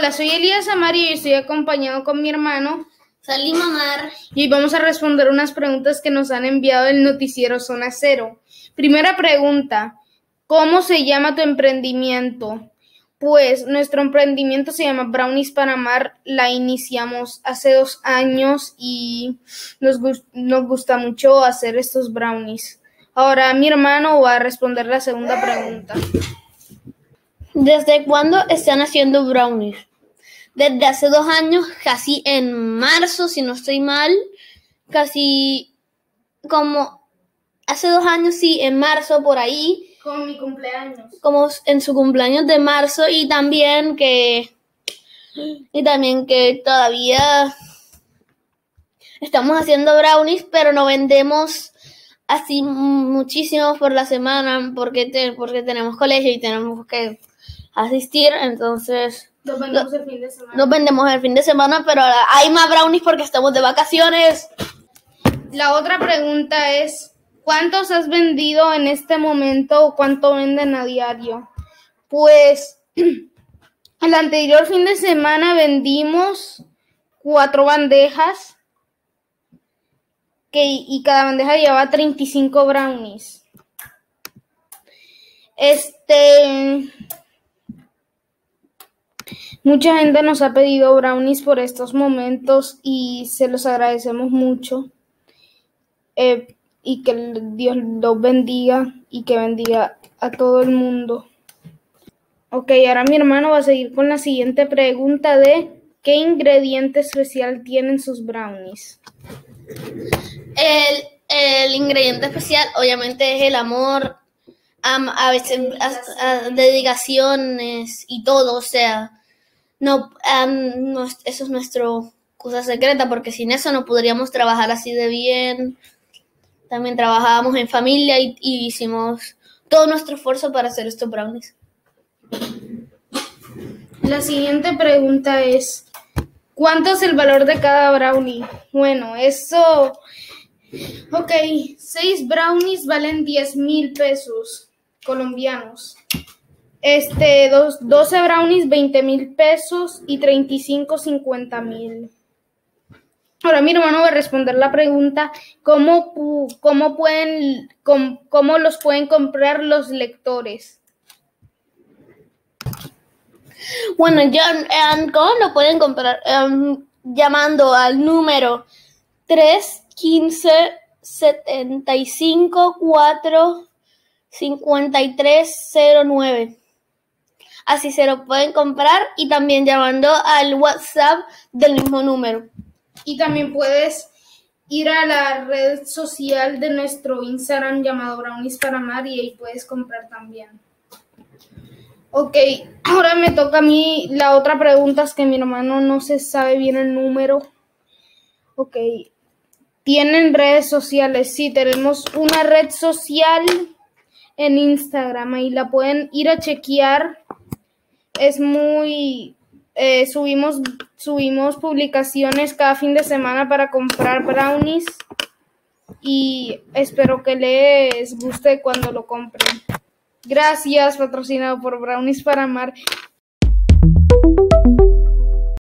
Hola, soy Elías Amar y estoy acompañado con mi hermano Salim Amar. Y hoy vamos a responder unas preguntas que nos han enviado el noticiero Zona Cero. Primera pregunta, ¿cómo se llama tu emprendimiento? Pues nuestro emprendimiento se llama Brownies para Amar. La iniciamos hace 2 años y nos gusta mucho hacer estos brownies. Ahora mi hermano va a responder la segunda pregunta. ¿Desde cuándo están haciendo brownies? Desde hace 2 años, casi en marzo, si no estoy mal, casi como hace 2 años, sí, en marzo, por ahí. Con mi cumpleaños. Como en su cumpleaños de marzo y también que todavía estamos haciendo brownies, pero no vendemos así muchísimos por la semana porque tenemos colegio y tenemos que asistir, entonces Los vendemos el fin de semana. Nos vendemos el fin de semana, pero hay más brownies porque estamos de vacaciones. La otra pregunta es, ¿cuántos has vendido en este momento o cuánto venden a diario? Pues el anterior fin de semana vendimos 4 bandejas y cada bandeja llevaba 35 brownies. Mucha gente nos ha pedido brownies por estos momentos y se los agradecemos mucho. Y que Dios los bendiga y que bendiga a todo el mundo. Ok, ahora mi hermano va a seguir con la siguiente pregunta de ¿qué ingrediente especial tienen sus brownies? El ingrediente especial obviamente es el amor, a veces dedicaciones y todo, o sea, no, eso es nuestra cosa secreta porque sin eso no podríamos trabajar así de bien. También trabajábamos en familia y hicimos todo nuestro esfuerzo para hacer estos brownies. La siguiente pregunta es, ¿cuánto es el valor de cada brownie? Bueno, eso... Ok, 6 brownies valen 10,000 pesos colombianos. 12 brownies, 20,000 pesos y 35, 50,000. Ahora mi hermano va a responder la pregunta, ¿cómo los pueden comprar los lectores? Bueno, ¿cómo lo pueden comprar? Llamando al número 315-75-4-5309. Así se lo pueden comprar y también llamando al WhatsApp del mismo número. Y también puedes ir a la red social de nuestro Instagram llamado Brownies para Amar y ahí puedes comprar también. Ok, ahora me toca a mí. La otra pregunta es que mi hermano no se sabe bien el número. Ok, ¿tienen redes sociales? Sí, tenemos una red social en Instagram, ahí la pueden ir a chequear. Es muy... subimos publicaciones cada fin de semana para comprar brownies y espero que les guste cuando lo compren. Gracias, patrocinado por Brownies para Amar.